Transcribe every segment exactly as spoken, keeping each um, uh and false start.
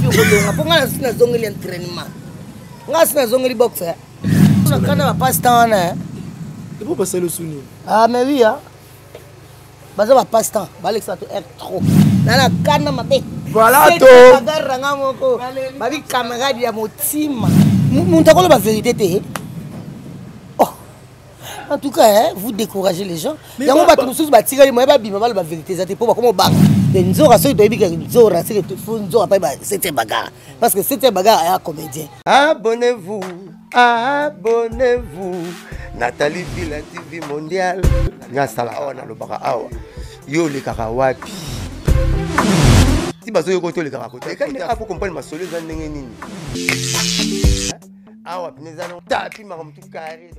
kolonga po ngana sina zongeli entraînement ngana sina zongeli boxe na kana ba passe temps na et pour passer le souni ah mais oui ah baza ba passe temps balexa to r trop nana kana mabe voilà to bagaranga moko babi camarade ya motima muntu akolo ba vérité te. En tout cas, hein, vous découragez les gens. Il y a des gens qui battent la vérité. C'est pour comment bang. Les gens qui sont c'était bagarre. Parce que c'était bagarre à un comédien. Abonnez-vous, abonnez-vous. Nathalie Villa T V mondial. Ngasala awa le baka awa. Yo le karawapi. Si bazo yo koto le karakote. Quand il faut comprendre ma solution dans nini. Awa pineza no tapi makam tout carré.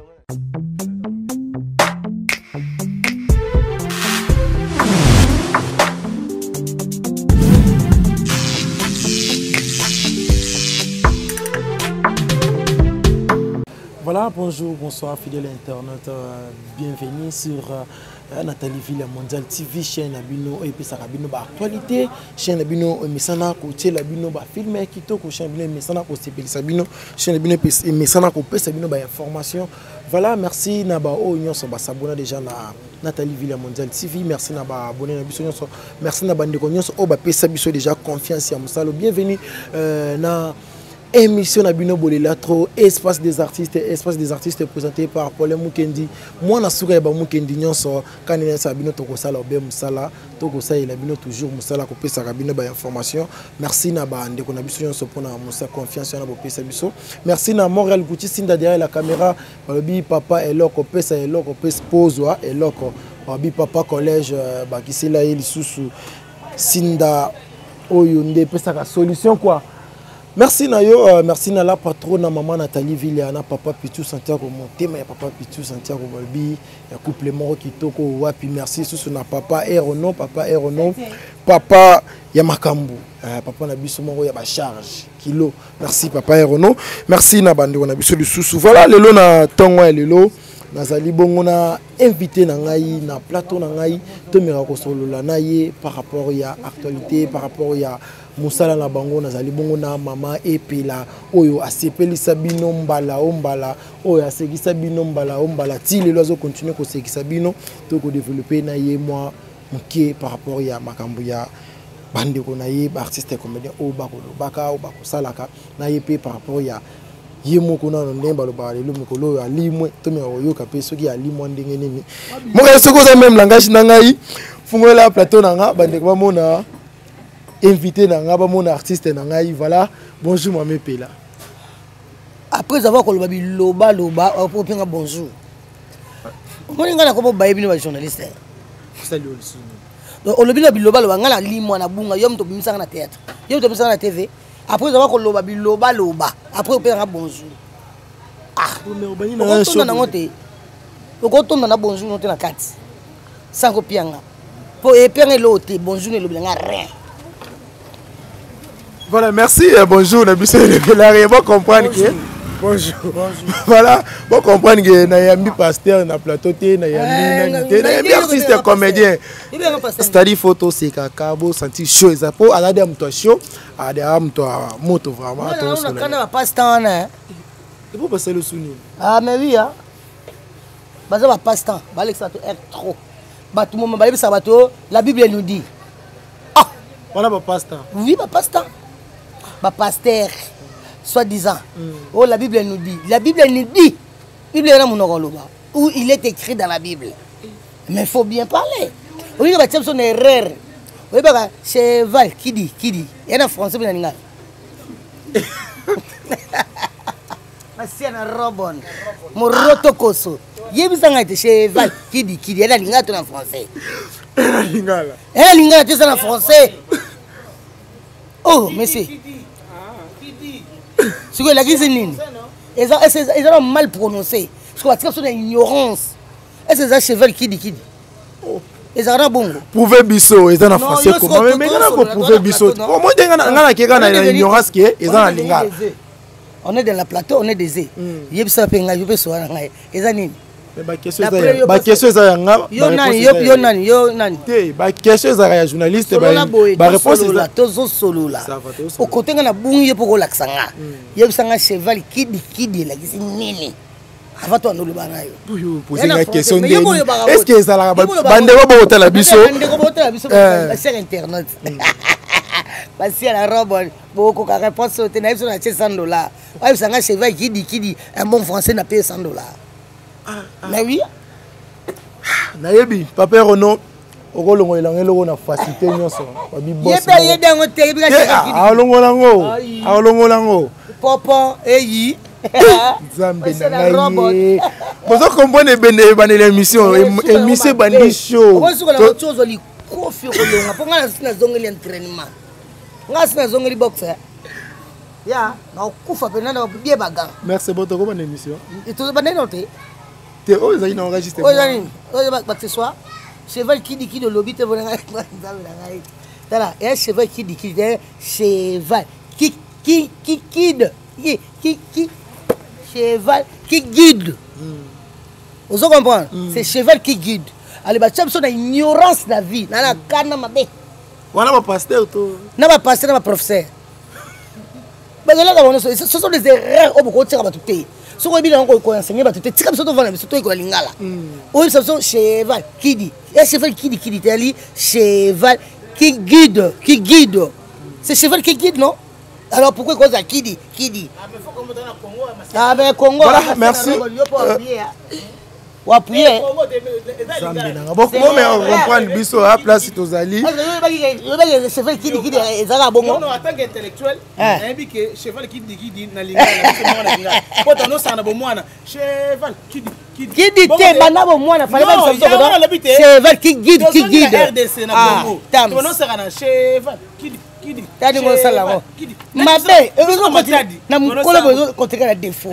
Voilà, bonjour, bonsoir, fidèles internautes, euh, bienvenue sur euh, Nathalie Villa Mondial T V, chaîne Abino, et puis ça Abino, bah actualité, chaîne Abino, Messana, côté Abino, bah film, qui toque, chaîne Abino, Messana, côté Sabino, chaîne Abino, Messana, côté Sabino, bah information. Voilà, merci Naba, oh, on s'abonne déjà na Nathalie Villa Mondial T V, merci Naba, abonné na biso, merci Naba, oh, bah Sabiso déjà confiance à Moussalo, bienvenue euh, na. Émission Nabino Bolela trop espace des artistes espace des artistes présenté par Paul Mukendi moi na sourire ba Mukendi nyonso quand il Sabino to ko sala be musala to ko sala bino toujours musala ko pesa Sabino ba information merci na ba ndeko na biso nyonso pona musa confiance na bo pesa biso merci na Montréal Gucci Sinda derrière la caméra bi papa et loko pesa et loko pesa pose wa et loko bi papa collège ba kisela ili susu Sinda oyo nde pesa ka solution quoi. Merci Nayo, euh, merci na la patronne na maman Nathalie Villa na papa Pitou Santiago Montema ya papa Pitou Santiago Balbi ya couple moro kitoko wapi merci sous na papa Erono papa Erono papa ya Makambu euh, papa na biso moro ya ba charge kilo merci papa Erono merci na bande na biso sous voilà lelo na tongo ya lelo nazali bongo na invité na ngai na plateau na ngai to mera ko solola na ye par rapport ya actualité par rapport ya musala na bango nazali bongo na mama epela oyo asepelisa bino mbala ombala oyo asekisa bino mbala ombala ti lelo azo continuer ko sekisa bino to ko développer na ye moi muke par rapport ya makambo ya bande ko na ye artiste comédien o bakolo baka o bakosalaka na ye pe par rapport ya yemo kuna no ndemba lo ba lelo mikolo ya limwe to me oyo ka pe soki ya limwe ndenge nini mo ka soko za même langage na ngai fungola plateau na nga bande ko mona invité na nga ba mona artiste na ngai voilà bonjour maman Pela après avoir ko loba biloba loba pour pinga bonjour mo nga na ko ba bino ba journaliste salut aussi donc on lobi biloba loba nga na limwe na bunga yom to bimisa na théâtre yom to bimisa na T V. Après avoir koloba biloba loba après on peut dire bonjour ah on retourne dans notre on retourne dans bonjour notre na carte sans copianga pour épenger l'autre bonjour ne l'oblinga rien. Voilà merci et bonjour na biso de la rien bon comprendre que bonjour voilà bon comprendre que na yambi pasteur na plateau té na yambi na té na yambi artiste comédien c'est-à-dire photo c'est kakabo sentir chaud ça pour à la dame toi chaud à des âmes toi moto vraiment toi on a quand passe temps hein et pour passer le souni ah mais oui hein baza ba passe temps balexa to r trop ba tout moment ba ça bato la Bible nous dit ah voilà ba passe temps oui ba passe temps ba pasteur soi-disant. Mm. Oh, la Bible nous dit. La Bible nous dit. La Bible est où il est écrit dans la Bible. Mais il faut bien parler. Oui, il y a une erreur. Oui, c'est cheval qui dit, qui dit. Il y a un français qui dit. C'est un robot. Mon rotokoso. Il y a un cheval qui dit, qui dit. Il y a un français. Il y a un français. Oh, monsieur. Ce que la crise est nini. Ils ont mal prononcé. Parce que c'est une ignorance. Et c'est un cheval qui dit qui dit. Ils ont bon. Pouvez biso, ils ont en français comment mais mais on pouvez biso. Comment dire ngana ki ngana na ignorance qui ils ont en lingala. On est dans la plateau, on est des. Yebisa penga, je peux soir ngai. Ils ont nini. ba question ça nga yo nani yo yo nani yo nani te ba question ça ya journaliste ba ba réponse là tozo solo là au côté nga na bungi pour la sanga yo sanga cheval kidi kidi la kisi nini avant toi nous le banayo yo poser la question de est-ce que ça la bande ko bo hôtel biso bande ko bo hôtel biso sur internet parce que la robe beaucoup ka réponse au tenais sur la cent dollars ouais sanga cheval kidi kidi un bon français n'a payé cent dollars. Mais oui. Nayebi, papa Renaud, au longo elange longo na facilité nyonso. Babi boss. Yebe yede ngote bi ka cheka. Ah longo lango. Ah longo lango. Popo eyi. Zambe na ngai. Bozo comprendre bene bane l'émission, émission bandi show. Bozo ko la chose li kofi ko longa. Ponga na sina zongeli entraînement. Nga sina zongeli boxe. Ya, na kufa pena na bie baga. Merci beaucoup ko bane émission. Et tout bane noté. Oh, ils ont enregistré. Oh, ils ont ce soir. Cheval qui dit qui de lobby te voilà. Voilà, et un cheval qui dit qui est cheval qui qui qui guide qui qui qui cheval qui guide. Vous comprenez? C'est cheval qui guide. Allez, bah, tu as une ignorance de la vie. Nana kana mabe. Voilà ma pasteur tout. Na ma pasteur, na ma professeur. Mais là, ce sont des erreurs au beaucoup de choses à tout. Si vous avez enseigné, vous avez tiré sur le lingala. Oui, ce sont cheval qui dit. Et cheval qui dit, qui dit, cheval qui guide, qui guide. C'est cheval qui guide, non? Alors pourquoi cause à qui dit, qui dit? Ah ben Congo. Voilà, merci. Ou appuyer. Bon, mais on comprend le biseau à place aux alliés. Le cheval qui dit, qui dit, non, non, en tant qu'intellectuel, il dit que cheval qui dit, qui dit, na lingala, quand on a bon moine, cheval qui dit, qui dit. Qui dit, t'es banabo moine, fallait pas que ça soit cheval qui guide, qui guide. Ah, tam. On a cheval qui dit. Qui dit? T'as dit mon salaire. Ma belle, heureusement que tu as dit. Na mon collègue, quand tu as des défauts.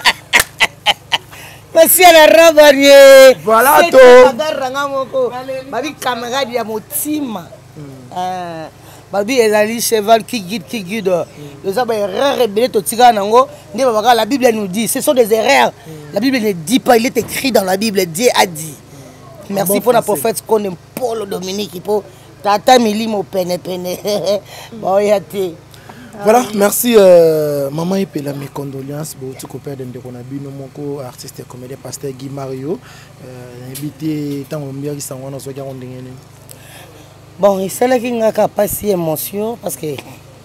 Monsieur la Rabarié. Voilà tout. Babi camarade ya motima. Euh, Babi ezali cheval qui guide qui guide. Les hommes erreurs rebelles to tika nango. Ndi baba la Bible nous dit, ce sont des erreurs. La Bible ne dit pas, il est écrit dans la Bible, Dieu a dit. Merci pour la prophète qu'on aime Paul Dominique pour tata milimo pene pene. Bon yate. Voilà, merci euh, maman et pela mes condoléances pour tout copain de Ndekona Moko, artiste et comédien pasteur Guy Mario. Euh, invité tant on bien qui s'en va dans ce gars on dingene. Bon, c'est là qu'il n'a qu'à passer émotion parce que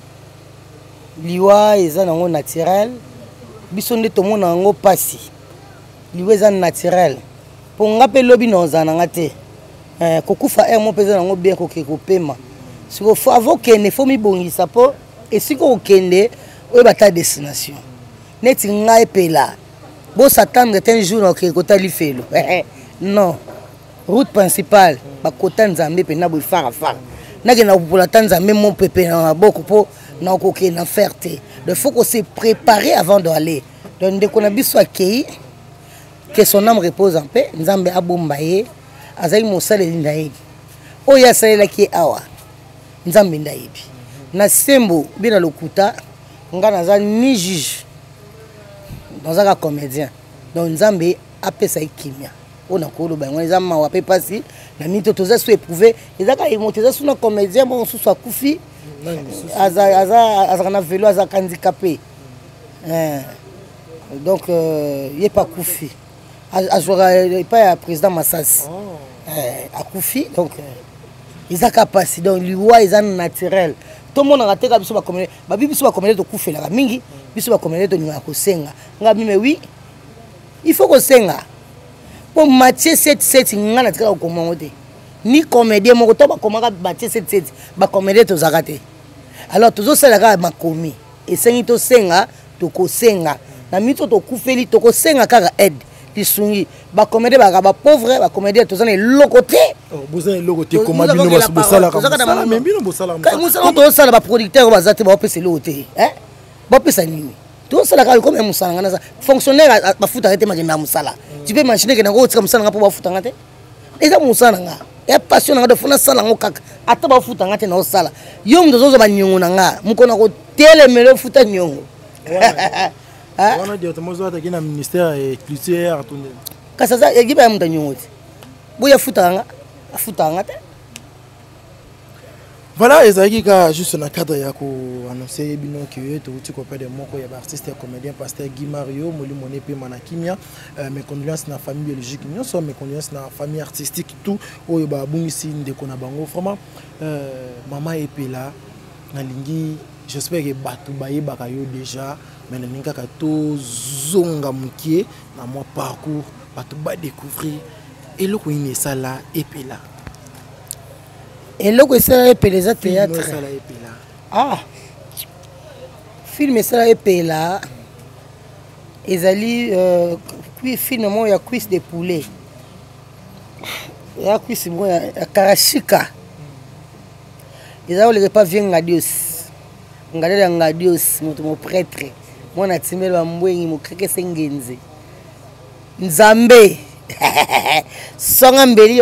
liwa est un naturel. Bisonde tout le monde en passi. Liwa est un naturel. Pour nous rappeler lobby non zanangate. Koku fa er mon pèse en bien koke kopema. Si vous faut avoir qu'il faut mi bongi sapo. Et si vous avez une destination, vous avez pela. Vous s'attendre un jour que vous avez fait. Non. Route principale, vous avez Nzambe pe na fara fara. Na ke na pour Tanzanie mon pépé na beaucoup pour na ko ke na fierté. Il faut qu'on se prépare avant d'aller. Donc dès qu'on a biso accueilli que son âme repose en paix, Nzambe abombaye azai mosala lindaye. Oya sala ki awa. Nzambe ndaibi. Na sembo bina lokuta nga naza ni juge dans un comédien donc Nzambe apesa ikimia ona ko lo ba ngwa nzama wa pe pasi na mito toza so éprouver ezaka émonteza suna comédien bon sous soit kufi aza aza aza na vélo aza handicapé euh donc euh, il est pas kufi azora pas président Massasi euh akufi donc ezaka pasi donc liwa ezan naturel. Tout le monde a raté biso ba communauté ba biso ba communauté to kufela ka mingi biso ba communauté to ninga ko senga nga mais oui il faut ko senga pour Matthieu sept sept nga na tika ko mongote ni comédien moko to ba komaka Matthieu sept sept ba comédien to zakate alors toujours ça ka makomi et sengi to senga to ko senga na mito to kufeli to ko senga kaka aide lisungi ba comédien ba ba pauvre ba comédien to zana lokote oh bozana lokote comme bino ba bosala ka mais bino bosala ka musala to sala ba producteur ba zate ba opesa lokote hein ba opesa nini to sala ka comme musala ngana sa fonctionnaire ba futa rete makenda musala tu peux imaginer que na ko tika musala ngapo ba futa ngate eza musala nga ya passion nga de fona sala ngo kaka ata ba futa ngate na sala yo ndo zozo ba nyongo nga mukona ko telemelo futa nyongo. On a dit que le ministère est culture. kasi ça équipe ya muta nyongote boya futanga afutanga te. Voilà, ezaki ka juste na cadre ya ko annoncer bino que to uti ko pa de moko ya artiste et comédien pasteur Guy Mario moli moné pe manakimia mes condoléances na famille biologique nyonso mes condoléances na famille artistique tout oyo ba bungisi ndeko na bango vraiment euh maman epela na lingi j'espère que batu bayebaka yo déjà mais na ninga ka to zonga mukie na moi parcours batu ba découvrir et le ko ine sala epela. Et là, c'est un peu les théâtres. Ah, film ça là et là. Ils allaient puis finalement il y a cuisse de poulet. Il y a cuisse bon, il y a karashika. Ils allaient les pas bien ngadios. Ngadela ngadios, mon prêtre. Moi na timelo ambwengi mo kreke sengenze. Nzambe. Songa mbeli.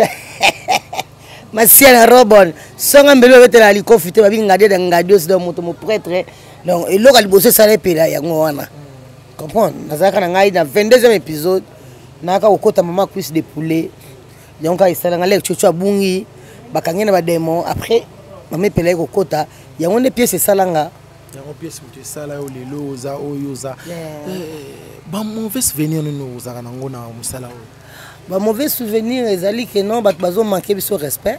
Masiana Robon, songa mbelo bete la liko fite ba binga de ngadios do moto mo prêtre. Donc et local bosse ça les pela yango wana. Comprendre? Nazaka na ngai na vingt-deuxième épisode naka okota mama cuisse de poulet. Donc ka isala ngale chocho abungi bakangena ba démon après mama pela ko kota yango ne pièce salanga. Yango pièce mutu sala yo lelo za oyo za. Ba mauvais souvenir nous za kana ngona musala o. Bah, mauvais souvenir, ils que non, bah, ils ont manqué de respect.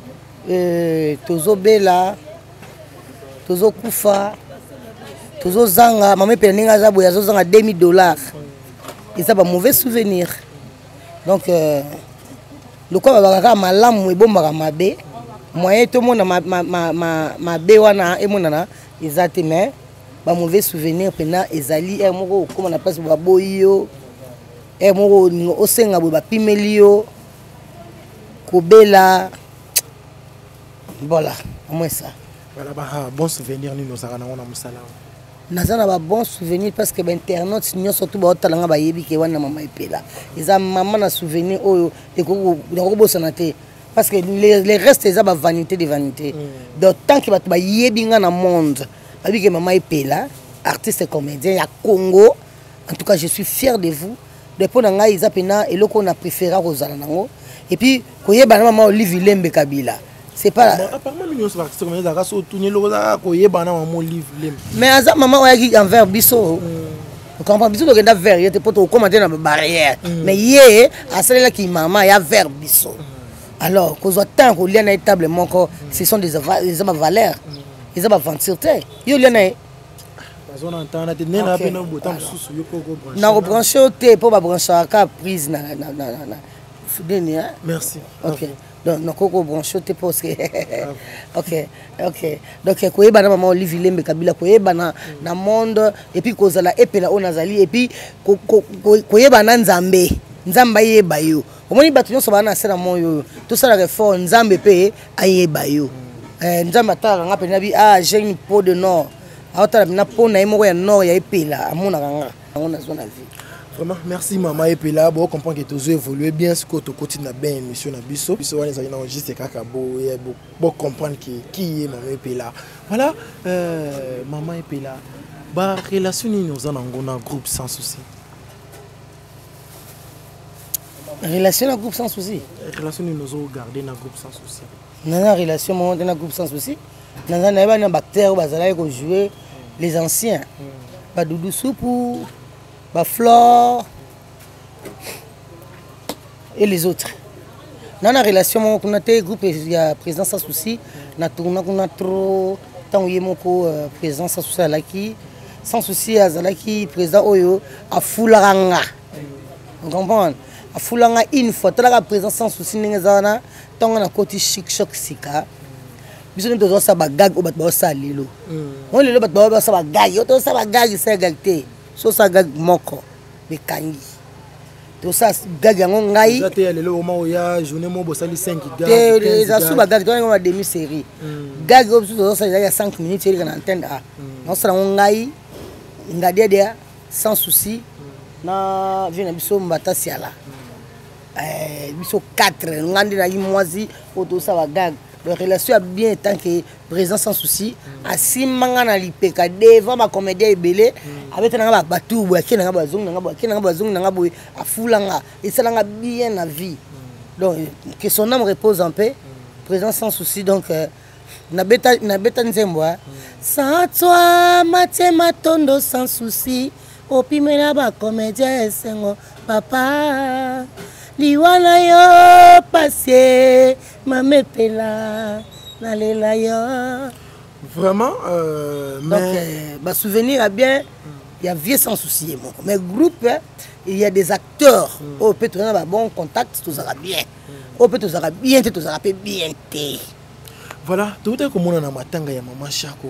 Tozo Bela, Tozo Koufa, Tozo Zanga, maman Peninga Zabo, ils ont deux mille dollars. Et ça, bah, mauvais souvenir. Donc, le quoi, bah, ma lame, est bon, bah, ma bé. Moi, tout le monde, ma ma ma ma ma bé, wana, et mon nana, ils ont été, mais, bah, mauvais souvenir, pena, ils allaient, et moi, comment on appelle ça, bah, boyo. Et moi, au sein de Pimelio, Kobela, voilà, au moins ça. Voilà, bah, bon souvenir, nous nous avons un musala. Nous avons un bon souvenir parce que l'internet, nous surtout dans talanga ba yebi ke wana mama epela. Ils ont maman na souvenir oh de ko de ko santé parce que les les restes ils ont ba vanité de vanité. D'autant que ba yebi nga na monde. Ba bi ke mama epela, artiste et comédien ya Congo. En tout cas, je suis fier de vous. Depuis que ils ont et qu'on a préféré aux Alanango. Et puis, quand il y a maman Olivier Lembe Kabila, c'est pas. Apparemment, nous sommes partis comme ça, nous tourner le rosa, quand il y a maman Olivier Lembe. Mais à ça, maman a dit envers Bisso. Vous comprenez, Bisso doit vers, il était pour commenter dans la barrière. Mais hier, à celle-là qui maman, il y a vers Bisso. Alors, quand on attend qu'on y a véritablement, ce sont des valeurs, des aventures. Il y a na rebrancher au thé pour brancher à prise na na na na. Merci. Ok. Donc na koko brancher au thé parce que ok ok donc ko yeba na maman Olivier Lembe Kabila ko yeba na na monde et puis ko zala epela onazali et puis ko ko yeba na Nzambe Nzamba yeba yo omoni batu nyonso bana sera moyo tout ça la réforme Nzambe pe ayeba yo eh Nzamba tala nga pena bi ah j'ai une peau de nord. Vraiment, merci maman Epela. Bon, comprendre que tu as évolué bien ce que tu continues à bien émission na biso. Biso wani za enregistré kaka bo et bon comprendre qui est maman Epela. Voilà, euh, maman Epela. Ba relation ni nous en ngona groupe sans souci. Relation na groupe sans souci. Relation ni nous garder na groupe sans souci. Nana relation mon na groupe sans souci. Nana na ba na bactère bazala ko jouer les anciens. Ba Doudou Soupou, ba Flore et les autres. Dans la relation, on a un groupe, il y a présence sans souci. On a trop tant qu'il y a présence sans souci. Sans souci, il président Oyo à Foularanga. Vous comprenez? À Foularanga, une fois, tu as la présence sans souci. Tant qu'on a côté chic, choc, sika. Nous avons des gag au battement salilo. On est le battement gag. On a des gag, c'est gagté. So ça gag moko. Mais kangi. Tout ça gag yango ngai. Ça te le moment où il y a journée mo bosali cinq gag. Les asu ba gag on a demi série. Gag obso ça il y a cinq minutes il y a antenne a. Non ça ngai ngade dia sans souci. Na vient biso mbata siala. Eh biso quatre ngandi na yimoisi auto ça ba gag. la relation a bien tant que présent sans souci asimanga na lipeka devant ma comédien ebele avec na ba tout boya ki na ba zong na ba ki na ba zong na boya afulanga et ça nga bien na vie donc que son âme repose en paix présent sans souci donc na beta na beta nzembo sans toi matema tondo sans souci opimela ba comédien sengo papa liwana yo passé mame pela nalela yo vraiment euh, donc mais... bah souvenir à bien il y a vieux sans souci mais groupe il y a des acteurs au peut être un bon contact tout ça bien au peut être bien tout ça bien té voilà tout est comme on a matanga ya mama Shako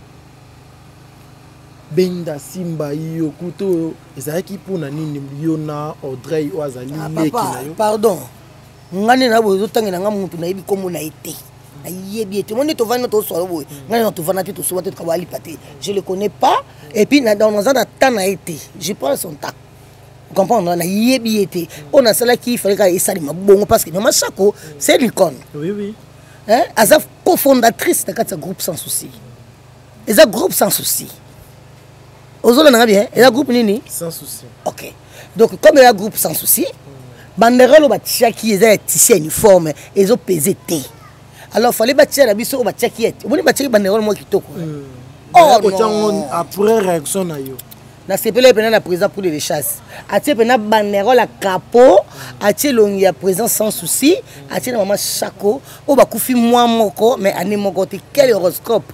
Benda Simba yo kuto ezaki pona nini Liona Audrey Oazali leki na yo pardon ngani na bozo tangi na ngamuntu na yebi komo na été na yebi été moni to vana to so boy ngani na to vana te to so te kabali paté je le connais pas et puis na dans un temps na été je prends son temps vous comprenez na yebi été on a cela qui fallait ka esali mabongo parce que Mama Shako c'est l'icône oui oui hein azaf cofondatrice de quatre groupe sans souci et ça groupe sans souci Ozolo n'a bien, et la groupe nini sans souci. OK. Donc comme il y a groupe sans souci, banderole ba tchaki eza tissé uniforme, ils ont pesé T. Alors fallait bâtir la biso ba tchaki et. Vous ba tchaki banderole moi kitoko. Oh non. Après réaction na yo. Na sepele pena na présent pour les chasses. Atie pena banderole à capot, atie longi à présent sans souci, atie na Mama Shako, o ba kufi moi moko mais ane moko te quel horoscope.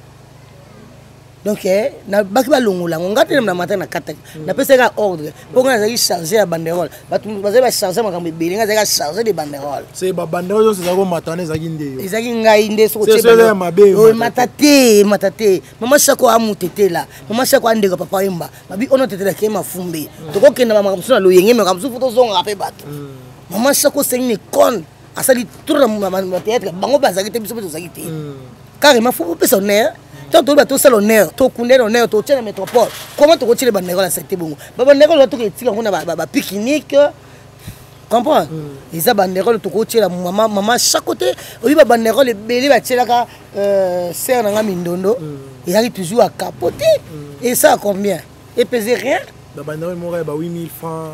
Donc na baki ba longola ngati na matin na kata na pesa ka ordre pour nga zaki charger la banderole batu bazali ba charger makambe beli nga zaki charger de banderole c'est ba banderole zo zako matane zaki ndeyo ezaki ngai nde so c'est c'est mabe o matate matate Mama Shako amutete la Mama Shako andeka papa yemba babi ono tetela ke mafumbe tokokenda ba makamso na loyenge me kamso foto zonga pe bato Mama Shako c'est une icône asali tour na théâtre bango bazaki te biso beto zaki te carrément faut pesa honneur. Tant que tu as l'honneur, tu connais l'honneur, tu tiens la métropole. Comment tu retires les banderoles à cette bon? Les banderoles, tu retires un pique-nique. Comprends? Les banderoles, tu retires la maman, maman chaque côté. Oui, les banderoles, les bébés, tu retires la serre dans la mindondo. Il arrive toujours à capoter. Et ça, combien? Et peser rien? La banderole, il y a huit mille francs.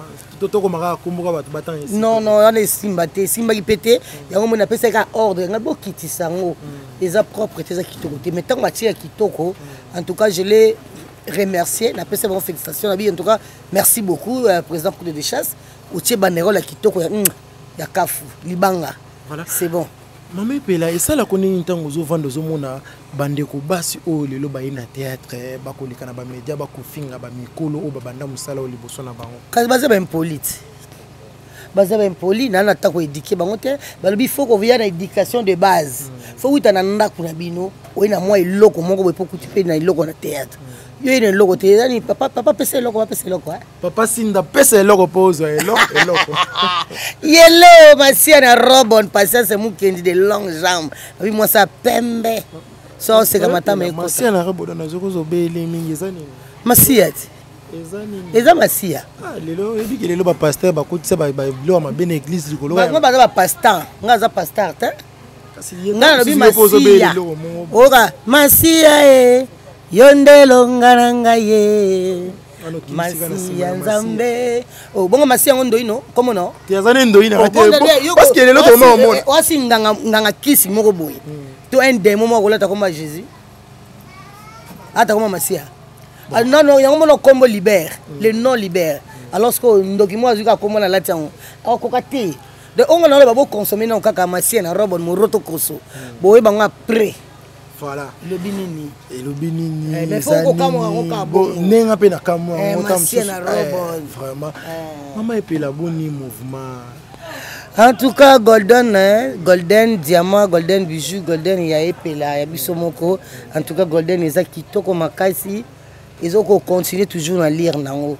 Non, non, on est Simba, Simba qui pète. Il y a un appelle ça ordre. Il y a beaucoup qui sont les propres, les kitoko. Mais tant que tu kitoko, en tout cas, je l'ai remercié. On appelle ça vraiment félicitations. En tout cas, merci beaucoup, président pour les chasses. Ou tu es banderole à kitoko, il y a Kafu, Libanga. Voilà. C'est bon. Maman Pela, et ça la connaît une temps aux ventes de mona bandeko basi o le lo baina théâtre bako likana ba média bako finga ba mikolo o babanda musala o liboso na bango. Kasi baza ba impolite. Baza ba impoli na na ta ko éduquer bango te, ba lobi faut qu'on vienne na éducation de base. Faut wita na ndako na bino, o ina moi eloko moko bo pokuti pe na eloko na théâtre. Yo ina eloko te, yani papa papa pese eloko, papa pese eloko hein. Papa sinda pese eloko pose eloko eloko. Yellow masia na robon patience mukendi de longues jambes. Oui moi ça pembe. So c'est comme ta mais masia na robon na zoko zo bele mingi ezani. Masia ti. Ezani. Eza masia. Ah lelo ebi ke lelo ba pasteur ba kotisa ba ba lo ma ben église likolo. Ba ngo ba ba pasteur, nga za pasteur te. Kasi nga lobi masia. Oka masia e yondelo ngaranga ye. Masia nzambe. Oh bongo masia ngondo ino, comment non? Ti azani ndo ina parce que lelo to mo mo. Wasi nganga nganga kisi moko boy. To un démon moko lata comme Jésus. Ata comme masia. Ah non non, yango mono combo libère, le nom libère. Alors que ndokimo azuka comme na lati yango. Akokate. De onga na ba bo consommer na kaka masia na robo mo roto koso. Boye bango après. Voilà. Le binini. Et le binini. Eh mais faut qu'on kamwa ka bon. Nenga pe na kamwa ngota mso. Vraiment. Maman et puis la boni mouvement. En tout cas golden hein, golden diamant, golden bijou, golden ya epela ya biso moko. En tout cas golden eza kitoko makasi. Ils ont continué toujours à lire nango.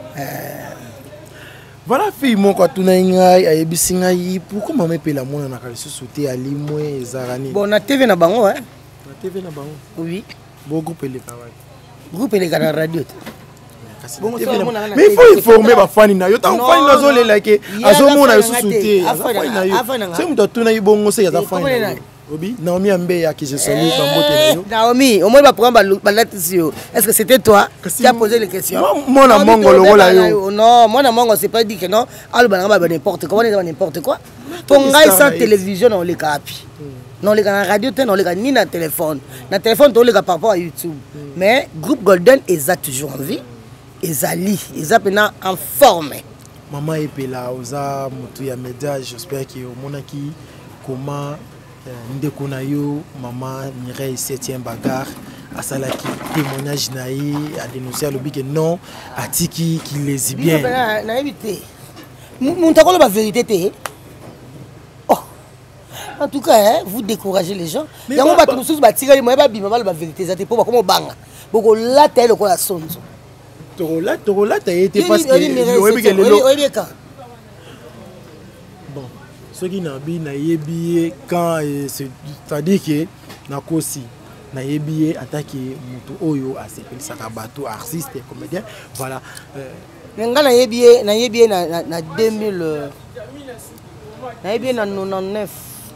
Voilà fille mon quoi tuna ngai ayebisi ngai pourquoi maman et puis la mona na kalisu sauter ali moi ezarani. Bon na T V na bango hein. Na T V na bango. Oui. Bon groupe les kawai. Groupe les kana radio. Bon, mais il faut informer ma fani na yo tant fani nazo le like azo mona yo sauter. C'est mu tuna ibongo se ya fani. Obi, Naomi Ambeya qui je salue dans votre Naomi, au moins va prendre est-ce que c'était toi qui as posé les questions? Moi na mongo le rôle yo. Non, moi na mongo c'est pas dit que non, al bananga ba n'importe quoi, on est n'importe quoi. Pour ngai sans télévision on les capi. Non les na radio, non les ni na téléphone. Na téléphone on les par rapport à YouTube. Mais groupe Golden ils a toujours en vie. Ils ali, ils a maintenant en forme. Maman epela oza mutu ya média, j'espère que au monaki comment ndeko na yo maman Mireille septième bagarre à salaki témoignage naï a dénoncé le que non atiki qui les bien na éviter mon takolo ba vérité té oh en tout cas hein, vous découragez les gens il y a un bateau sous ba tirer moi ba bima ba la vérité ça té pour comment banga boko la tête ko la sonzo to la to la ta été parce que oui que le ce qui n'a bien na yebié quand c'est-à-dire que na kosi na yebié attaqué mutu oyo a s'appelle sakabato artiste et comédien voilà nga na yebié na yebié na na deux mille na yebié na quatre-vingt-dix-neuf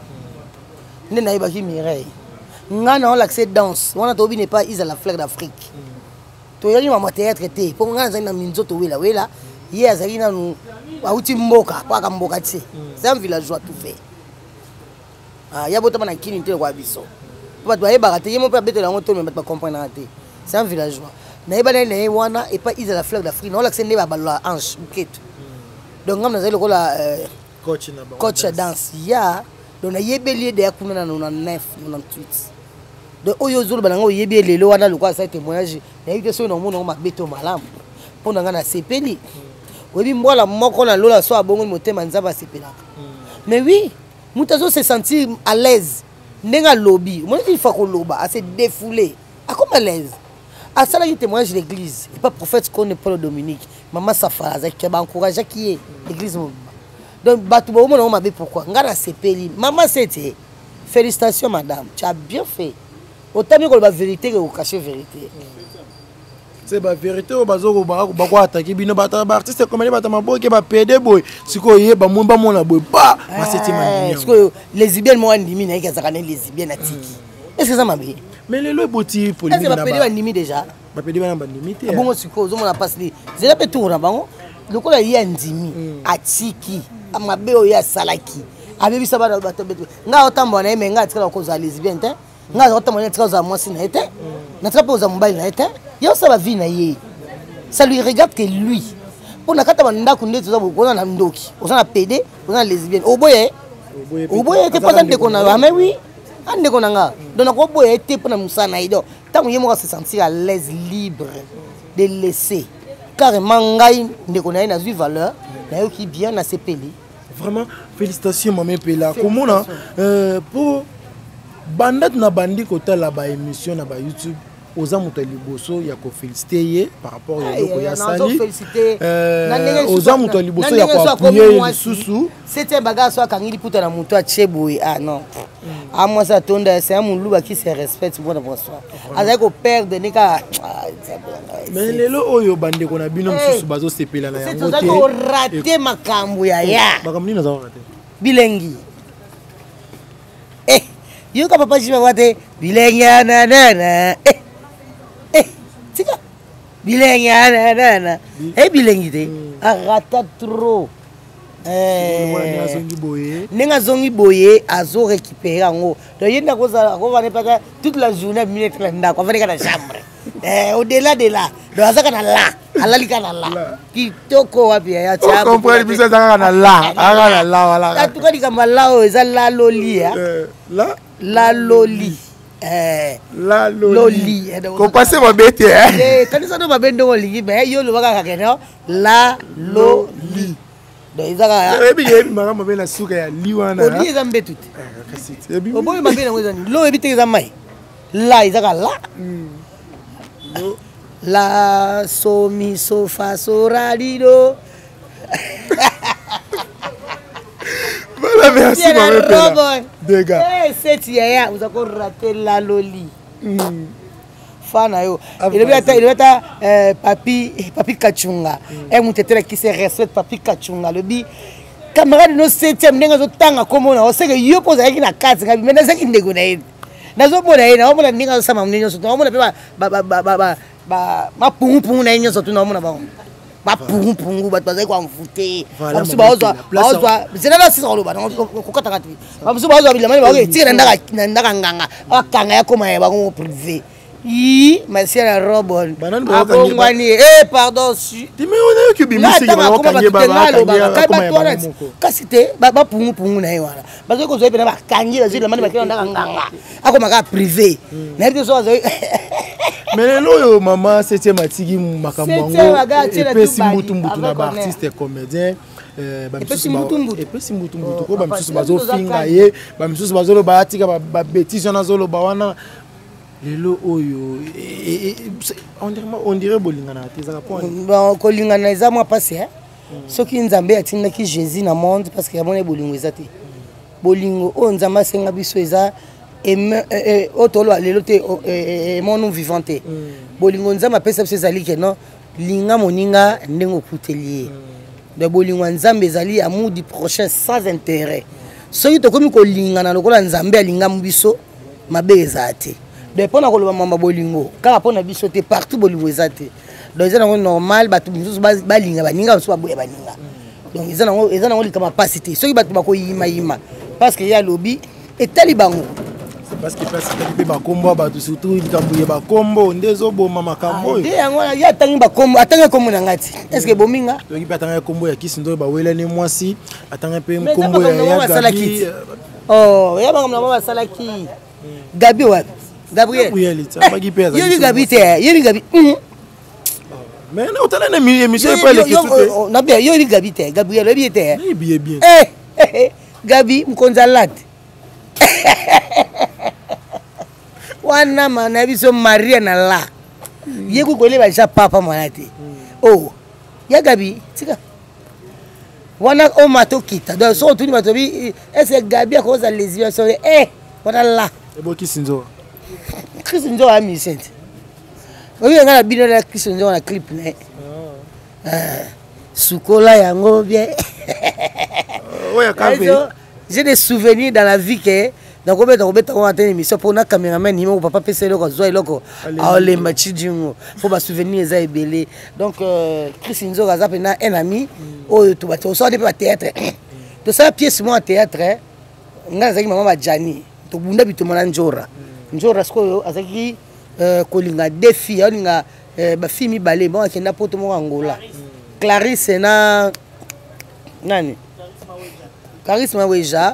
ne na yebaki Mireille nga na l'accès danse wana to bi n'est pas is à la fleur d'Afrique to yali mama théâtre té pour nga na minzoto wela wela ye azali na nu auti mboka kwa ka mboka ti c'est un villageois tout fait ah ya botama na kini te kwa biso ba ba yeba te yemo pa betela ngoto me ba comprendre te c'est un villageois na yeba na na wana et pas is à la fleur d'Afrique non l'accès ne ba ba ange buketo donc ngam na zali ko la coach na ba coach danse ya donc na yebeli de yakuna na quatre-vingt-neuf quatre-vingt-dix-huit donc oyo zolo bananga oyebi lelo wana lokwa ça témoignage na yite so no mono ma beto malamu pour nga na sepeli. Oui, moi la moko na lola so abongo motema nzaba sepelaka. Mais oui, mutazo se sentir à l'aise. Nenga lobby, moi il faut qu'on loba, à se défouler. À comme à l'aise. À ça là il témoignage l'église, et pas prophète qu'on est Paul Dominique. Maman sa phrase qui va encourager qui est l'église. Donc batu bo mo mabe pourquoi? Nga na sepeli. Maman c'était félicitations madame, tu as bien fait. Autant mieux que la vérité que vous cachez vérité. C'est la vérité au bazo ba ko attaquer bino bata artiste comme les bata mabo ke ba P D boy siko ye ba mo ba mo na boy ba ma septième année siko lesbienne mo andimi na ke zakana lesbienne atiki est-ce que ça m'a bien mais le boti polémique na ba P D andimi déjà ba P D ba andimi te bon siko zo mo na passe li zela pe tour na bango lokola ye andimi atiki amabe o ya salaki abebi sa ba na bato beto nga otambo na emenga atika ko za lesbienne te nga otambo na tika za mwasi na ete na tika po za mobile na ete yo ça va vie na ye ça lui regarde que lui pour na kata banda kunde tu za bokona na ndoki ozana pédé ozana lesbienne oboye oboye te pas de kona mais oui ande kona nga donc ko boye te pour na musana ido tant yemo va se sentir à l'aise libre de laisser carrément ngai ndeko na ye na zui valeur na yo qui bien na sepeli vraiment félicitations maman Pela comment na euh pour bandat na bandi kota la ba émission na ba YouTube aux amours de Liboso, il y a qu'à féliciter par rapport à Yoko Yassali. Aux amours de Liboso, il y a qu'à appuyer le sous-sous. C'était un bagage soit quand il peut être mon toit Cheboui. Ah non. Ah moi ça tombe, c'est un moulouba qui se respecte pour nous soir. Avec au père de Nika. Mais les lots oyo bande qu'on a binom sous bazo c'est pela na yango. C'est ça qu'on raté ma cambuya ya. Makamni nous avons raté. Bilengi. Eh, yo ka papa jiba wate bilengi na na na. Eh. Eh, tika bilengi na na na. Eh bilengi te. Arata trop. Eh, zongi boye. Nenga zongi boye azo récupérer ngo. Donc yenda ko za ko va ne pas toute la journée minute là ko va ne chambre. Eh, au-delà de là, donc azaka na là, alali kana là. Kitoko wapi ya cha. On comprend bisa azaka na là, azaka na là voilà. En tout cas dikamba là o eza la loli ya. Là la loli. Eh, la loli. Ko passer ma bête hein. Eh, quand ça do ba bendo loli, mais yo lo baka kakeno la loli. Donc izaka. Eh bi ye mara ma bela suka ya liwana. Oli eza mbetu te. Eh, kasi. Eh bi. O boy ma bena ngeza ni. Lo ebite eza mai. La izaka la. La so mi so fa so ra di do. Voilà, merci maman Pela. Dégâts. Eh, c'est yaya, vous avez raté la loli. Fana yo. Il doit être il doit être papi papi Kachunga. Un moutetele qui se respecte papi Kachunga le bi camarade no septième ndenge azotanga komona oseke yo poza yaki na kati ngabi mais nazaki ndeko na ye nazomona ye naomona ndenge azosama ndenge nyonso naomona mpe bapungupungu na ye nyonso tu naomona bango bapungupungu bato bazali koamvute bamosu bazwa zenana sisa koloba kokataka te bamosu bazwa bilamani bao etikela na ndaka nganga bakanga ya koma ya bango privé yi masia na robon abongwani eh pardon kasi te bapungupungu na ye wana bazali kozwa pena bakangi bazwi lamani bakela ndaka nganga akomaka privé nayebi te so bazali mais lelo oyo mama septième atiki makambo yango epesi mbutumbutu na baartiste comédien epesi mbutumbutu ko bamisusu bazofinga ye bamisusu bazoloba atika babétise wana azoloba wana lelo oyo on dirait bolingana te ezaka point kolingana eza mwa pasi soki nzambe atindaki jésus na monde parce que yamoni bolingo eza te bolingo oyo nzambe asenga biso eza otolo lelo te monu vivante bolingo nzambe apesa biso ezali ke non linga moninga ndenge okuteli ye de bolingo nzambe ezali amour du prochain sans intérêt soki tokomi kolingana lokola nzambe alingamu biso mabe eza te de mpona koloba mama bolingo kaka mpona biso te partout bolingo eza te donc eza nango normal bato mosusu balinga baninga mosusu baboya baninga donc eza nango likama pasi te soki bato bakoyimayima parce que ye alobi etali bango parce que place que bakombo bato surtout likambo ye bakombo ndezo boma makambo oyo yango ya atangi bakombo atangi kombo na ngati est-ce que bominga to ngi patanga kombo ya Kisindo ba wela ni mwasi atanga pe kombo ya Gabi oh ya banga mna baba salaki Gabi wa Gabriel Gabriel Gabi te yeli Gabi mais na otala na mi émission pas les questions na bien yeli Gabi te Gabriel bien te bien bien eh Gabi mkonzalate wana mana biso Maria na la yeku koleba ja papa manate oh ya Gabi tika wana o mato kita donc so tuni mato bi est-ce Gabi a cause lesbienne so eh wana la ebo Kisindo Kisindo a mi sente oyo ngala bino la Kisindo na clip ne ah sukola yango bien oya kabe j'ai des souvenirs dans la vie que donc on peut on peut on attendre émission pour na caméraman ni mon papa pèse loko zo loko aole machidingo faut ba souvenir za ebelé donc Chris Nzo gaza pena un ami o to ba to so de ba théâtre to ça pièce moi théâtre nga zaki mama ba Jani to bunda bitomo na Njora Njora sko azaki kolinga défi olinga ba fille mi balé bon akenda poto mo Angola Clarisse na nani Charisma Weja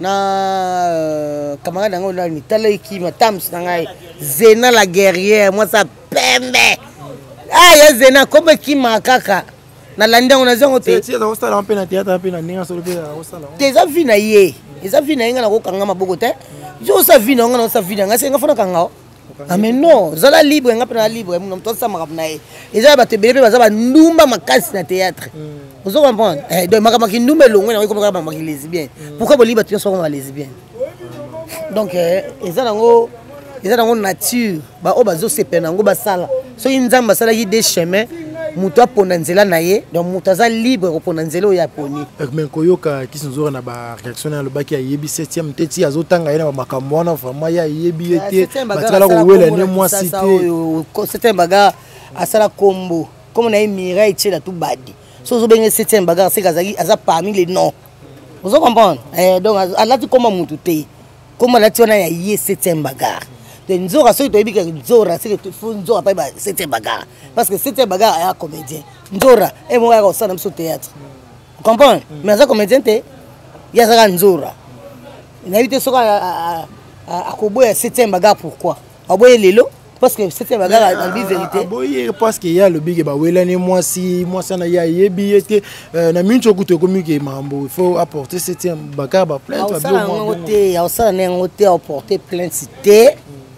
na camarade nango na ni taleki matams na ngai Zena la guerrière moi ça pembe ah ya Zena comme qui makaka na landa on a zongo te ti za hostala mpe na théâtre mpe na ninga solo pe hostala te za vi na ye eza vi na yenga na ko kanga maboko te jo sa vi na nga sa vi na nga senga fona kanga ah mais non zala libre nga pena libre mon to sa makap na ye eza ba te bebe baza ba ndumba makasi na théâtre vous comprenez eh donc makap ki ndumba longo na ko makap makap lesbien pourquoi boli ba tu so comme lesbien donc eza nango eza nango nature ba o bazo sepena ngo basala so inzamba sala yi des chemins muto apona nzela na ye donc muto aza libre kopona nzela oyo aponi mais koyoka Kisindo na ba réaction na lobaki ya yebi septième teti azotanga ye na makambo wana vraiment ya yebi ete batala ko wela ne moi cité septième baga asala kombo comme na Mireille Tchela tout badi so zo benga septième baga c'est kazaki aza parmi les noms vous comprenez eh donc alati koma mutu te koma lati wana ya ye septième baga de Nzora so to ebika Nzora c'est que faut Nzora pas ba septième baga parce que septième baga est un comédien Nzora et moi au sein de ce théâtre vous comprenez mais ça comédien te ya ça Nzora na éviter so à à koboya septième baga pourquoi aboye lelo parce que septième baga en vérité aboye parce que ya le big ba welani moi si moi ça na ya yebi ete na mincho kuto communiquer mambo il faut apporter septième baga ba plainte ba bio te ya ça na ngote apporter plainte cité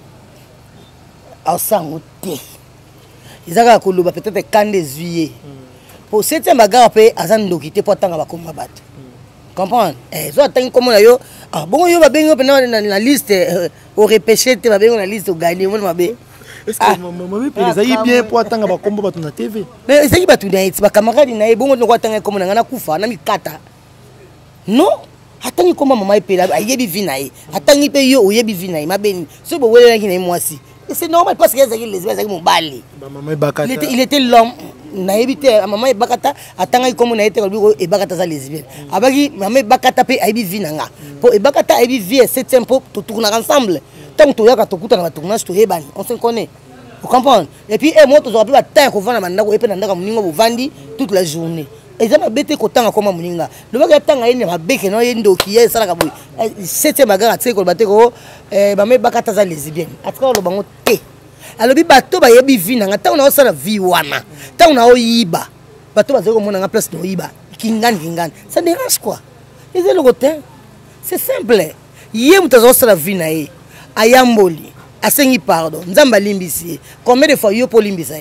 ensemble ils ont koloba peut-être quand des juillet pour septième bagarre pe azan ndokité pour tanga ba komba bat comprendre eh zo tanga comme na yo ah bon yo ba bengo na na liste au repêcher te ba bengo na liste au gagner moi mabe est-ce que maman pe les a bien pour tanga ba komba bat na T V mais c'est qui ba tu na ba camarade na bon no tanga comme na na kufa na mikata non atangi koma mama epela ayebi vinaye atangi pe yo oyebi vinaye mabeni so bo wele ki na mwasi et c'est normal parce que ezaki lesbienne ezaki mobali maman bakata il était il était l'homme nayebi te maman bakata atanga comme na ete ko e bakata za lesbienne abaki maman bakata pe ayebi vinanga po e bakata ayebi vie septième po to tourner ensemble tant to yaka to kutana ba tournage to hebani on se connaît vous comprenez et puis et moi to zo ba temps ko vana mandako epe na ndaka muningo bo vandi toute la journée et ça m'a bêté kotanga koma muninga le baka tanga ene mabeke no yendo ki ye sala ka boy septième bagara tseko bateko eh ba me bakata za lesbienne atka lo bango te alobi bato ba yebi vina ngata ona osala vi wana ta ona oyiba bato ba zeko mona nga place no yiba kingani kingani ça dérange quoi et c'est le côté c'est simple yé mutazo osala vina ye ayamboli asengi pardon nzamba limbisi combien de fois yo pour limbisa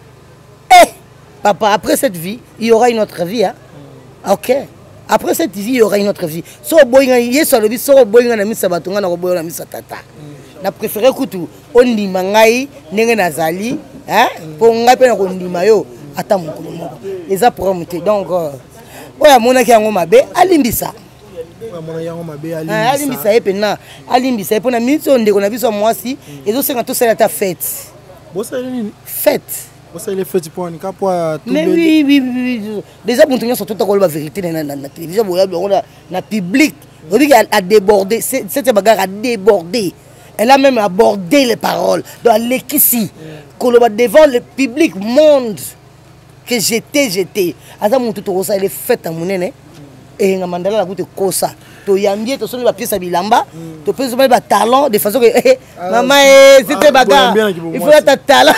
eh papa après cette vie il y aura une autre vie hein OK après cette vie il y aura une autre vie so boyinga yeso lobi so boyinga na misa batunga na boyinga na misa tata na préféré kutu ondima ngai ndenge nazali hein po ngai pe na kondima yo ata mukulu moko eza promoté donc oya mona ki yango mabe alimbisa mona yango mabe alimbisa alimbisa epe na alimbisa epe na minso ndeko na biso mwasi ezo senga to sala ta fête bosa nini fête bosa ile fête pour nika pour tout mais oui oui oui déjà pour tenir surtout la vérité na na télévision boya na public obi a débordé cette bagarre a débordé elle a même abordé les paroles dans l'équisi koloba devant le public monde que j'étais j'étais asa mutu to ça elle fête à monene et nga mandala la goute kosa to yambie to soni ba pièce bilamba to pèse ba talent de façon que maman c'était bagarre il faut être talent.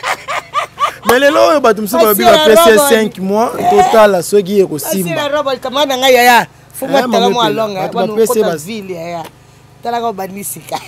Mais les lois ba tumso ba bi ba P C cinq mois total so gi ko simba c'est la robe kamana nga yaya faut moi tala mo alonga ba no kota ville yaya tala ko banisika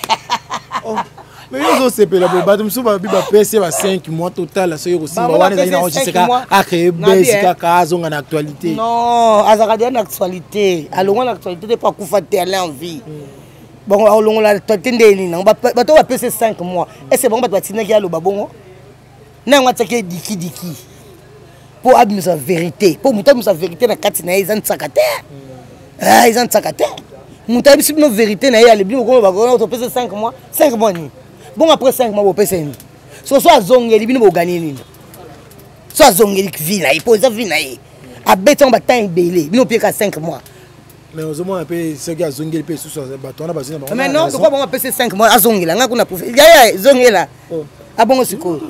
mais ils ont sepé la ba tumso ba bi ba P C ba cinq mois total so gi ko simba wana ina enregistrer ka a créer basic ka azonga na actualité non azaka dia na actualité alonga na actualité pas kufa te aller en vie bon alonga la actualité ndeni na ba to ba P C cinq mois et c'est bon ba batina ki alo babongo na ngwa tsake diki diki pour abimisa vérité pour mutamisa vérité na kati na izan tsakate ah izan tsakate mutamisa no vérité na ya le bino ko ba ko to pese cinq mois cinq mois ni bon après cinq mois bo pese ni so so azongeli bino bo gagner ni so azongeli vina il pose vina yi abeton ba temps belé bino peka cinq mois mais aux moins un peu ce gars zongeli pe sous ba tona ba zina ba mais non pourquoi bon pese cinq mois azongela nga kuna profil ya ya zongela abongo siko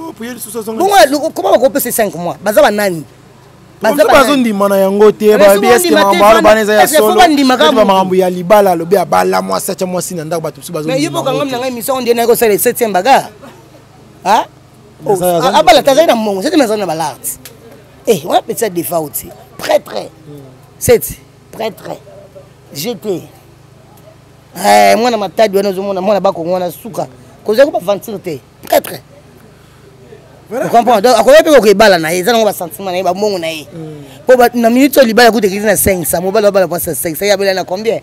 comment on peut ces cinq mois baza banani baza bazondi mana yango te ba B S ke mambalo baneza ya solo ba mambo ya libala lobe abala moi sept mois sina ndako batu bazondi mais yebo kangam na mission on dit na ko c'est le septième baga hein abala tazai na mongo c'est maison na balart eh on appelle ça des fautes prêtre c'est prêtre jeté eh moi na matadi wana zo mona mona bako ngona suka ko za ko ba ventir te prêtre. Vous comprenez? Donc, à quoi peut-on que balle na? Ils ont un sentiment na, ils ont bon na. Pour na minute sur libala coûte qu'ils na cinq cents, mobile balle pour cinq cents, il y a besoin na combien?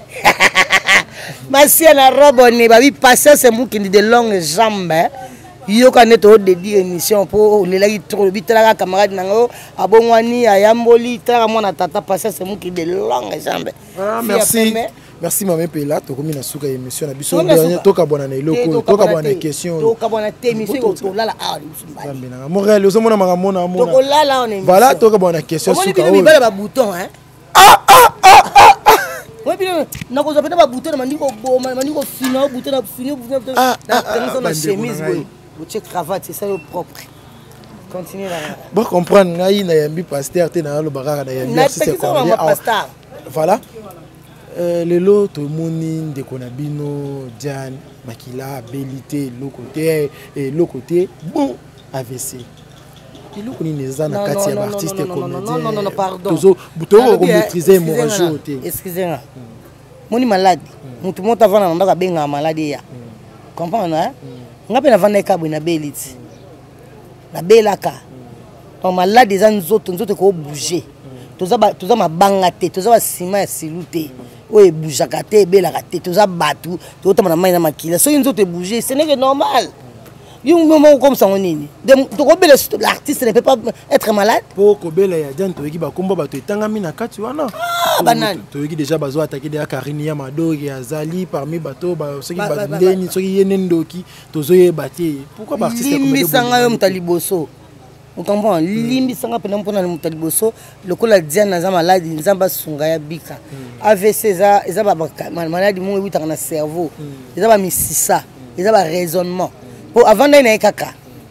Ma si na robe ne, bah oui passer c'est moi qui dit de longues jambes. Yo kana to de dire émission pour les là qui trop bitala camarade nango abongwani ayamboli tala mona tata passer c'est moi qui de longues jambes. Voilà, merci. Merci maman Pela to komi na suka émission na biso dernier to ka bona na eloko to ka bona question to ka bona te émission to lala a musumba na Montréal ozo mona manga mona mona to lala on émission voilà to ka bona question suka on ba ba bouton hein ah ah ah ah ouais bien na ko zapeta ba bouton mandi ko boma mandi ko fino bouton na fino bouton ah na chemise boy ou check cravate c'est ça le propre continue là bon comprendre ngai na yambi pasteur te na lo baraka na yambi c'est quoi voilà. Euh, le lot tout le monde de Konabino, Diane, Makila, Bélité, l'autre côté et l'autre côté, bon, A V C. Et l'autre côté, les anacatiens artistes et comédiens. Non, non, non, non, pardon. Tout le monde maîtriser mon excusez-moi. Mon malade. Tout le monde a vendu dans la benga maladie. Comprends, hein? On a bien vendu des câbles na Bélité. La Bélaka. On malade des autres, nous autres qui ont bougé. Tout ça, tout ça m'a bangaté, tout ça m'a ciment silouté. Oui, bougeakate, belakate, tout ça batou, tout ça m'a main na makila. So ils ont bougé, ce n'est que normal. Comme ça, on est. L'artiste ne peut pas être malade. Pour que Bela et Adjan, tu es combat, tu es tangami na katuana. Ah, banane. Tu es déjà besoin d'attaquer des Karine Yamado et Azali parmi bateaux, ceux qui battent des ceux qui yenendoki, tous eux battés. Pourquoi l'artiste est Limbi sanga yo mtaliboso. On comprend. Limbi sanga pena mpona mtaliboso. Le coup la Diane na malade, nzamba sunga ya bika. A V C za, eza ba maladie mo ebita na cerveau. Eza ba misisa, eza ba raisonnement. Pour avant d'aller kaka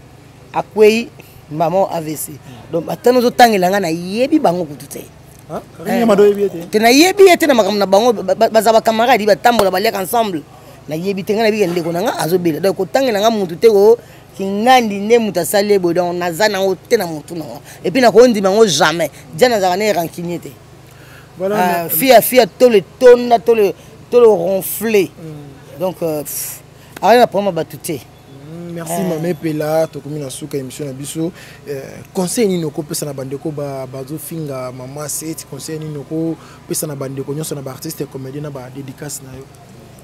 akwei maman A V C donc atano zo tangela na yebi bango kutute ah Karine Mado yebi ete te na yebi ete na makamna bango bazaba camarade ba tambola ba leka ensemble na yebi tenga na bi ndeko nanga azobela donc otangela nga mutu te ko kingandi ne mutasale bo donc nazana ote na mutu na et puis na ko ndima ngo jamais jana za na rancunier voilà fia fia to le tonna to le to le ronfler donc rien pour moi batute. Merci Mamé Pela, tu as souka émission na biso. Conseil ni noko pesa na bandeko ba bazo finga mama set conseil ni noko pesa na bandeko nyonso na ba artiste comédien na ba dédicace na yo.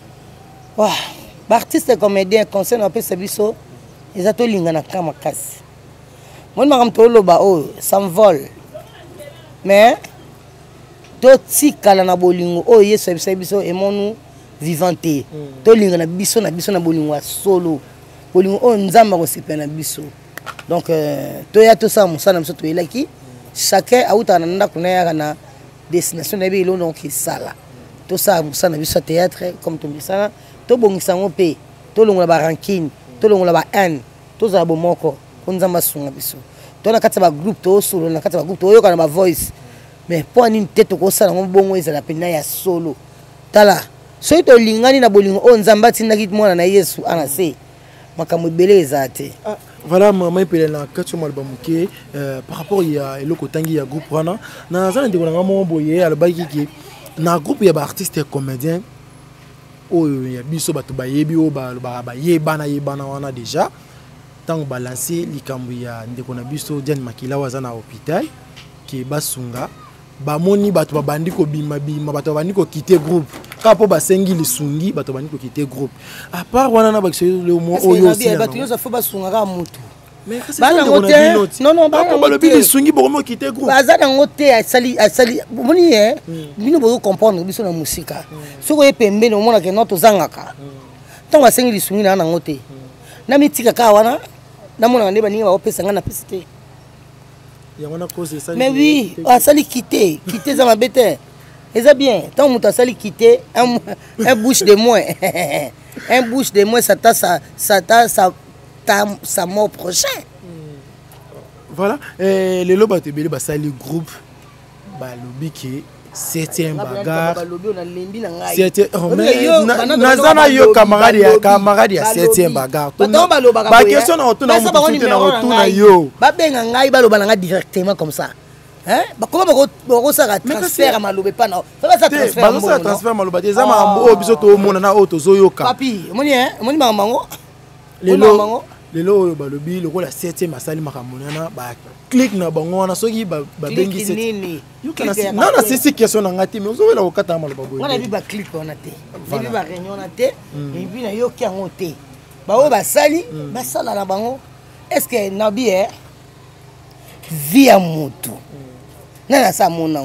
Wa, ba artiste comédien conseil na pesa biso ezato linga na kama kasi. Mon makam to loba o s'envole. Mais to tikala na bolingo o yeso biso e monu vivante. To linga na biso na biso na bolingo solo. On nzamba ko sipena biso donc to ya to sa musana mso to elaki chacun a uta na ndako na ya na destination na bi lo donc sala to sa musana biso théâtre comme to bisana to bongisa ngo pe to longola ba rankine to longola ba haine to za bo moko ko nzamba sunga biso to na kati ba groupe to solo na kati ba groupe to yoka na ba voice mais po ani tete ko sala ngo bongo ezala pena ya solo tala so to lingani na bolingo o nzamba tinaki mwana na Yesu ana se makambo beleza te voilà maman Pela na kati mo album ke par rapport ya eloko tangi ya groupe wana na zana ndeko na mo boye albaki ki na groupe ya ba artiste comédien oyo ya biso bato bayebi o ba ba yebana yebana wana déjà tant balancer likambo ya ndeko na biso Diane Makila waza na hôpital ki basunga bamoni bato babandi ko bima bima bato babandi ko quitter groupe kapo basengi lisungi bato babandi ko quitter groupe à part wana na bakse le mo oyo aussi bato yo za fo basunga ka mutu mais c'est ça non non ba ba le bi lisungi bo mo quitter groupe baza na ngote asali asali moni eh bino bo comprendre biso na musika soko ye pembe no mona ke noto zangaka tant basengi lisungi na na ngote na mitika ka wana na mona ndeba ninga ba opesa ngana pesite. Mais oui, à sali quitter, quitter ça m'a bête. Et ça bien, tant que tu as sali quitter, un, un bouche de moins, un bouche de moins, ça t'a ça, ça t'a ça sa mort prochain. Voilà, et les lobes te belé basali groupe, bah lobby qui septième bagarre. Septième, mais nazana yo camarade ya camarade ya septième bagarre. Ba question na otuna mutu na otuna yo. Ba benga ngai ba loba nga directement comme ça. Hein? Ba comment ba ko ça transfert malobe pas na. Ça va ça transfert. Ba ça transfert malobe te zama ambo biso to mona na auto zoyoka. Papi, moni hein, moni mamango. Lelo lelo ba lobi loko la septième basali makamona ba click na bango na soki ba bengi nini non non c'est cette question na ngati mais ozo la okata maloba boy wana bi ba click on a te bi ba réunion na te et puis na yo ki ngo te ba o ba sali ba sala na bango est-ce que na bi eh via moto na na sa mona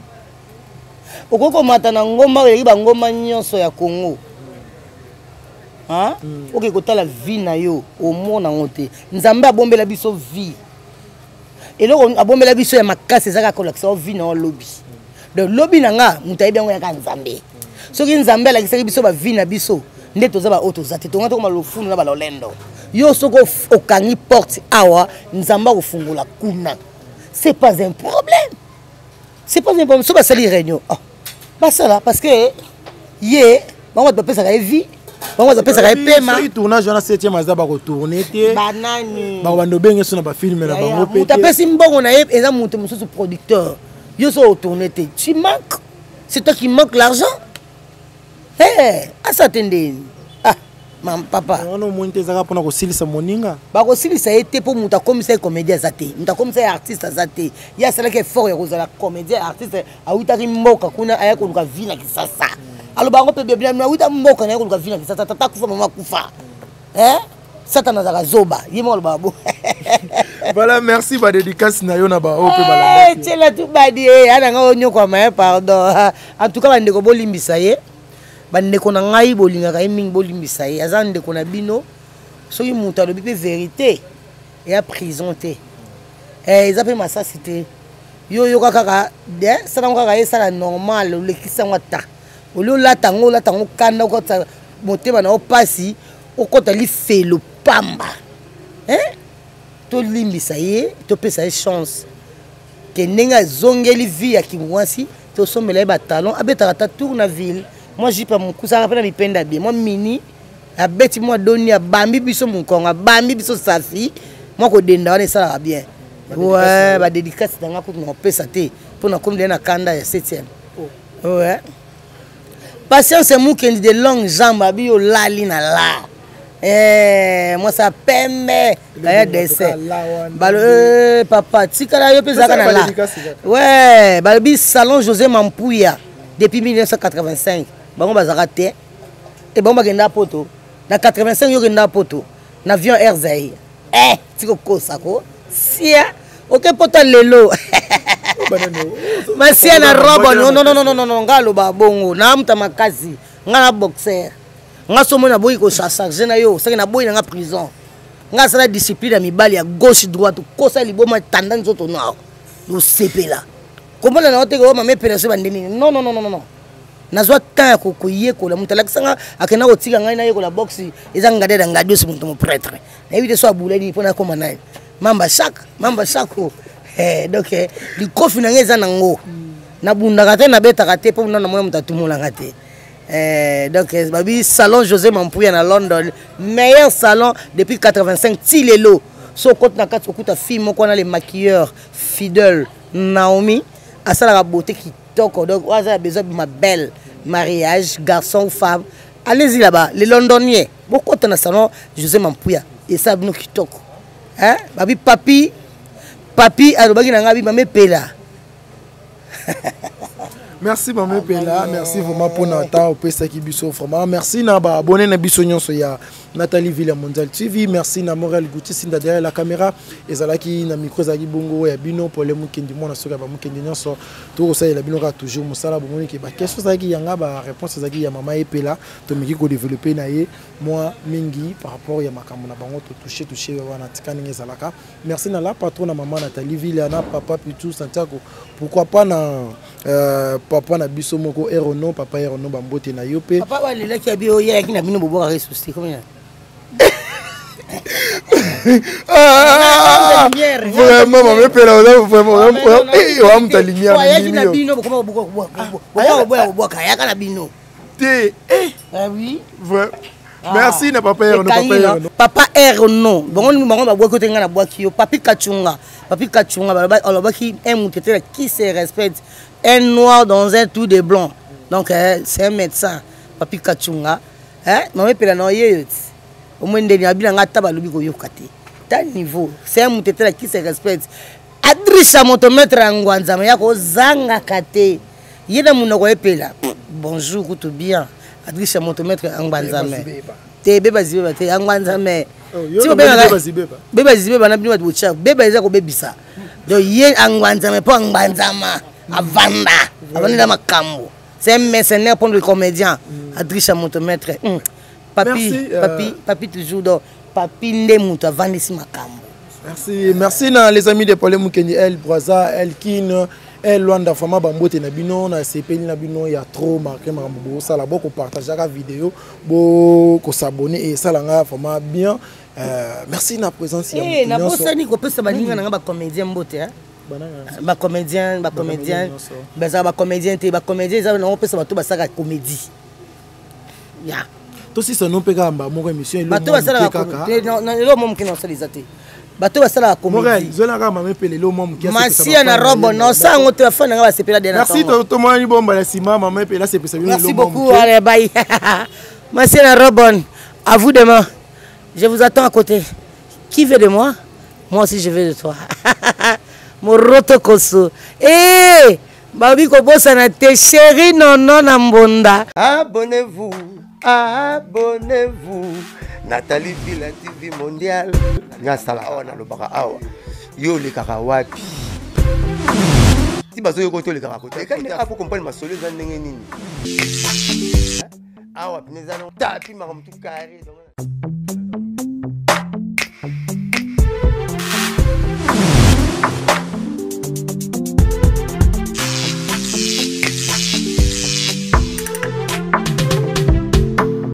okoko mata na ngomba ye ba ngomba nyonso ya Congo. Hein? Mm. Ok, quand la vie na yo, au monde en côté. Nzamba a bombé la biso vie. Et là, on a bombé la biso ya makase ça ka collection vie na lobby. Donc lobby na nga, mutayi bien ya ka nzambe. So ki nzambe la kisaki biso ba vie na biso, ndeto za ba auto za te tonga to ma lofu na ba lolendo. Yo soko okangi porte awa, nzamba ko fungola kuna. C'est pas un problème. C'est pas un problème. So ba sali réunion. Ah. Ba ça là parce que yé, ba va pas ça ka vie. On va appeler ça paiement. Le tournage dans la septième azaba ko tourner té. Banani. Ba wando benga so na ba film na bango pété. Tu appelles Simbongo na yé eza mutu musu producteur. Yo so tourner té. Tu manques. C'est toi qui manque l'argent. Eh, à ça tende. Ah, mam papa. On no monte zaka pona ko silisa moninga. Ba ko silisa été pour muta commissaire comédien zaté. Muta commissaire artiste zaté. Ya sala ke fort ya ko zala comédien artiste a utaki mboka kuna aya ko luka vina kisasa. Alors bah on peut bien bien oui dans mon canal on va venir ça ça kufa maman kufa hein Satan nazaka zoba. Yemo le babo. Voilà, merci ba dédicace na yo na ba o pe balanda. Eh, tela tout badi eh ana nga onyo kwa ma pardon. En tout cas bande ko bolimbisa ye. Bande ko na ngai bolinga ka mingi bolimbisa ye. Azande ko na bino. Soki muta lo bipe vérité. Et à prison te. Eh ils appellent ma ça c'était. Yo yo kaka de ça na kaka ye ça normal le kisa ngata. Olo la tango la tango kanda ko ta motema na opasi o kota li felo pamba. Hein? To limbisa ye, to pesa chance. Que nenga zongeli vie ya kimwasi, to somela ba talon, abeta ta tour na ville. Moi j'y pas mon cousin rappelle mi penda bien. Moi mini abeti moi doni a bambi biso mon konga, bambi biso safi. Moi ko denda on ça bien. Ouais, ba dédicace dans ko no pesa te pour na comme na kanda ya septième. Ouais. Patience c'est mou qui de longues jambes abi yo lali na la. Eh, moi ça pembe la décès. Balo euh, papa, tikala yo pesa kana la. Ouais, balbi salon José Mampouya depuis mille neuf cent quatre-vingt-cinq. Bango bazaka te. Et bango bagenda poto. Na quatre-vingt-cinq yo genda poto. Na avion Air Zaïre. Eh, tiko kosa ko. Sia. OK poto lelo. Masia na robo non non non non non ngalo ba bongo. Na mta makazi. Ngala boxer. Nga somo na boyi ko sasa jena yo saki na boyi na prison nga sala discipline ya mibali ya gauche droite kosa liboma tanda nzoto nao no sepela komona na oteke o mame pela so bandeni non non non non non nazwa temps ko ko yekola mutala kisanga akena ko tika ngai na yekola box eza ngade da ngade so muntu mo prêtre na evite so abulani pona koma nayi mamba shaka mamba shako eh donc li kofi na ngeza nango na bunda kate na beta kate po na mwana mutatumula kate. Eh, donc, babi salon José Mampouya na London, meilleur salon depuis quatre-vingt-cinq. Tilelo, so côté na quatre okuta fille moko na les maquilleurs fidèles Naomi, à ça la beauté qui toque. Donc, on a besoin de ma belle mariage, garçon ou femme. Allez-y là-bas, les Londoniens. Beaucoup de salon José Mampouya et ça nous qui toque. Hein? Babi papi, papi, alobaki na ngabi mame pela. Merci Mamé Pela, merci vraiment pour notre temps au P S qui biso vraiment. Merci na ba abonné na biso nyonso ya Nathalie Villa Mondial T V, merci na Morel Gouti sinda derrière la caméra et zalaki na micro zaki bongo ya bino pour les mukendi mona soka ba mukendi nyonso to ça la bino ka toujours musala bomoni ke ba question zaki yanga ba réponse zaki ya Mama Pela to miki ko développer na ye moi mingi par rapport ya makambo na bango to toucher toucher wana tikani ngezalaka. Merci na la patron na Maman Nathalie Villa na papa Pitou Santiago. Pourquoi pas na euh, papa na biso moko erono papa erono bambote na yope papa wale la kia bio ya kina bino bobo ka resouci comme ah vraiment Mama Pela vraiment eh wa mta lumière ya kina bino bobo bobo bobo bobo bobo ka ya kana bino te eh ah oui vrai merci na papa erono papa erono papa erono bongo bongo ba boiko tenga na boaki yo papi kachunga papi kachunga ba alobaki un mouteteur qui se respecte. Un noir dans un tout de blanc. Donc, euh, c'est un médecin. Papi Kachunga. Hein? Maman Pela na yeyot. Au moins, il y a bien un tabalubi ko yokate. T'as niveau. C'est un mouteteur qui se respecte. Adrisha motomètre angwanzama yako zanga kate. Yena munoko Pela. Bonjour, tout bien. Adrisha motomètre angwanzama. Te beba zibeba te angwanzama. Si vous beba zibeba. Beba zibeba na bino batwocha. Beba ezako bebisa. Donc ye angwanzama po angwanzama. Avanda, Avanda Makambo. C'est un mercenaire pour le comédien. Adrisha Motomètre. Mm. Papi, merci, euh... papi, papi toujours dans papi Ndemouto Avandisi Makambo. Merci, merci na les amis de Paul Mukendi, El Braza, El Kin, El Luanda Fama Bambote Nabino, na C P Nabino, il y a trop marqué Makambo. Ça là, beaucoup partager la vidéo, beaucoup s'abonner et ça là, vraiment bien. Euh, merci na présence. Eh, na bossa ni ko pesa baninga na ba comédien mbote hein. Ba comédien, ba comédien, ba za ba comédien te ba comédien za na pesa bato ba saka comédie. Ya. To si ça non peka mba mo émission lo. Bato ba sala comédie. Non, non, lo mom ki na sala izate. Bato ba sala comédie. Morel, zo la ka mama pele lo mom ki. Masia na robo non ça ngo te fa na ba sepela de na. Merci to to mo ni bomba la sima mama pele c'est pesa lo mom. Merci beaucoup allez bye. Masia na robon. À vous demain. Je vous attends à côté. Qui veut de moi? Moi aussi je veux de toi. Moroto koso. Eh, babi ko bossa na te chéri non non na mbonda. Abonnez-vous, abonnez-vous. Nathalie Villa T V mondial ngasala awa na lobaka awa yo le kaka wapi si bazo yo koto le kaka kote kandi apo comprendre masolo za ndenge nini awa pineza no tapi makamtu kare donc